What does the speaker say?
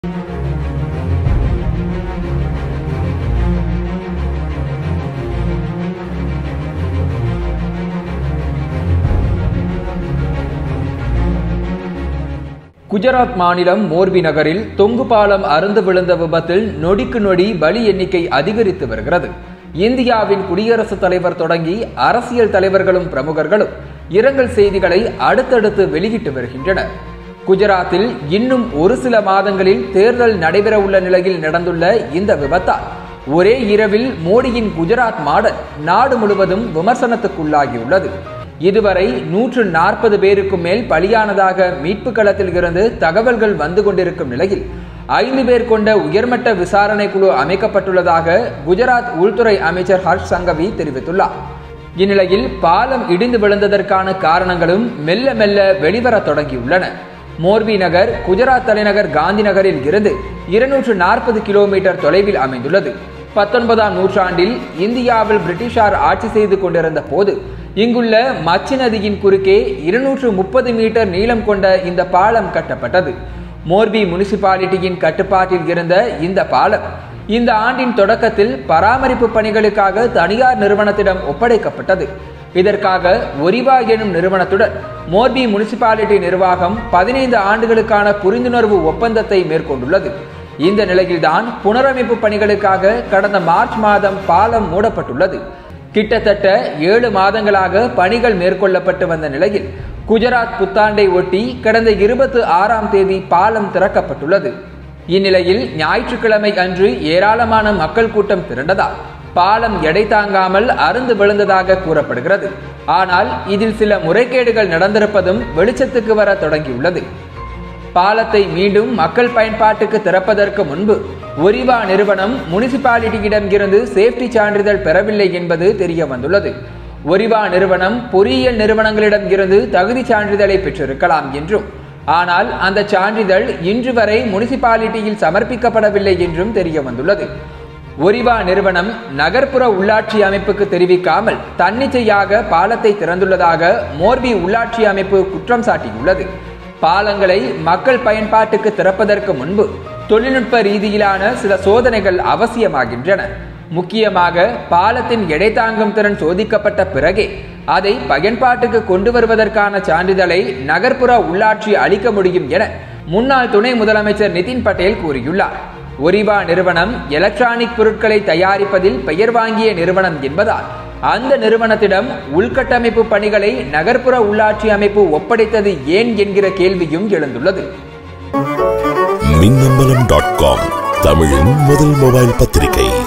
குஜராத் மாநிலம் மோர்பி நகரில் தொங்கு பாலம் அறுந்து விழுந்த விபத்தில் நொடிக்கு நொடி பலி எண்ணிக்கை அதிகரித்து வருகிறது. இந்தியாவின் குடியரசுத் தலைவர் தொடங்கி அரசியல் தலைவர்களும் பிரமுகர்களும் இரங்கல் செய்திகளை அடுத்தடுத்து வெளியிட்டு வருகின்றனர். குஜராத்தில் இன்னும் ஒரு சில மாதங்களில் தேர்தல் நடைபெற உள்ள நிலையில் நடந்துள்ள இந்த விபத்தால் ஒரே இரவில் மோடியின் குஜராத் மாடல் நாடு முழுவதும் விமர்சனத்துக்குள்ளாகியுள்ளது. இதுவரை 140 பேருக்கும் மேல் பலியானதாக மீட்பு களத்தில் இருந்து தகவல்கள் வந்து கொண்டிருக்கும் நிலையில் 5 பேர் கொண்ட உயர்மட்ட விசாரணை குழு அமைக்கப்பட்டுள்ளதாக குஜராத் உள்துறை அமைச்சர் ஹர்ஷ் சங்கவி தெரிவித்துள்ளார். இந்நிலையில் பாலம் இடிந்து விழுந்ததற்கான காரணங்களும் மெல்ல மெல்ல வெளிவர தொடங்கியுள்ளன. மோர்பி நகர் குஜராத் தலைநகர் காந்தி நகரில் இருந்து 240 கிலோமீட்டர் தொலைவில் அமைந்துள்ளது. 19ஆம் நூற்றாண்டில் இந்தியாவில் பிரிட்டிஷார் ஆட்சி செய்து கொண்டிருந்த போது இங்குள்ள மச்சி நதியின் குறுக்கே 230 மீட்டர் நீளம் கொண்ட இந்த பாலம் கட்டப்பட்டது. மோர்பி முனிசிபாலிட்டியின் கட்டுப்பாட்டில் இருந்த இந்த பாலம் இந்த ஆண்டின் தொடக்கத்தில் பராமரிப்பு பணிகளுக்காக தனியார் நிறுவனத்திடம் ஒப்படைக்கப்பட்டது. இதற்காக ஒரிவா எனும் நிறுவனத்துடன் மோர்பி முனிசிபாலிட்டி நிர்வாகம் 15 ஆண்டுகளுக்கான புரிந்துணர்வு ஒப்பந்தத்தை மேற்கொண்டுள்ளது. இந்த நிலையில்தான் புனரமைப்பு பணிகளுக்காக கடந்த மார்ச் மாதம் பாலம் மூடப்பட்டுள்ளது. கிட்டத்தட்ட 7 மாதங்களாக பணிகள் மேற்கொள்ளப்பட்டு வந்த நிலையில் குஜராத் புத்தாண்டை ஒட்டி கடந்த 26ஆம் தேதி பாலம் திறக்கப்பட்டுள்ளது. இந்நிலையில் ஞாயிற்றுக்கிழமை அன்று ஏராளமான மக்கள் கூட்டம் திரண்டதால் பாலம் எடை தாங்காமல் அறுந்து விழுந்ததாக கூறப்படுகிறது. ஆனால் இதில் சில முறைகேடுகள் நடந்திருப்பதும் வெளிச்சத்துக்கு வர தொடங்கியுள்ளது. பாலத்தை மீண்டும் மக்கள் பயன்பாட்டுக்கு திறப்பதற்கு முன்பு ஒரிவா நிறுவனம் முனிசிபாலிட்டியிடம் இருந்து சேஃப்டி சான்றிதழ் பெறவில்லை என்பது தெரிய வந்துள்ளது. ஒரிவா நிறுவனம் பொறியியல் நிறுவனங்களிடம் இருந்து தகுதி சான்றிதழை பெற்றிருக்கலாம் என்றும், ஆனால் அந்த சான்றிதழ் இன்று வரை முனிசிபாலிட்டியில் சமர்ப்பிக்கப்படவில்லை என்றும் தெரிய வந்துள்ளது. ஒரிவா நிறுவனம் நகர்ப்புற உள்ளாட்சி அமைப்புக்கு தெரிவிக்காமல் தன்னிச்சையாக பாலத்தை திறந்துள்ளதாக மோர்பி உள்ளாட்சி அமைப்பு குற்றம் சாட்டியுள்ளது. பாலங்களை மக்கள் பயன்பாட்டுக்கு திறப்பதற்கு முன்பு தொழில்நுட்ப ரீதியிலான சில சோதனைகள் அவசியமாகின்றன. முக்கியமாக பாலத்தின் எடை தாங்கும் திறன் சோதிக்கப்பட்ட பிறகே அதை பயன்பாட்டுக்கு கொண்டு வருவதற்கான சான்றிதழை நகர்ப்புற உள்ளாட்சி அளிக்க முடியும் என முன்னாள் துணை முதலமைச்சர் நிதின் பட்டேல் கூறியுள்ளார். ஒரிவா நிறுவனம் எலக்ட்ரானிக் பொருட்களை தயாரிப்பதில் பெயர் வாங்கிய நிறுவனம் என்பதால் அந்த நிறுவனத்திடம் உள்கட்டமைப்பு பணிகளை நகர்ப்புற உள்ளாட்சி அமைப்பு ஒப்படைத்தது ஏன் என்கிற கேள்வியும் எழுந்துள்ளது. மின்னம்பலம்.com தமிழின் முதல் மொபைல் பத்திரிகை.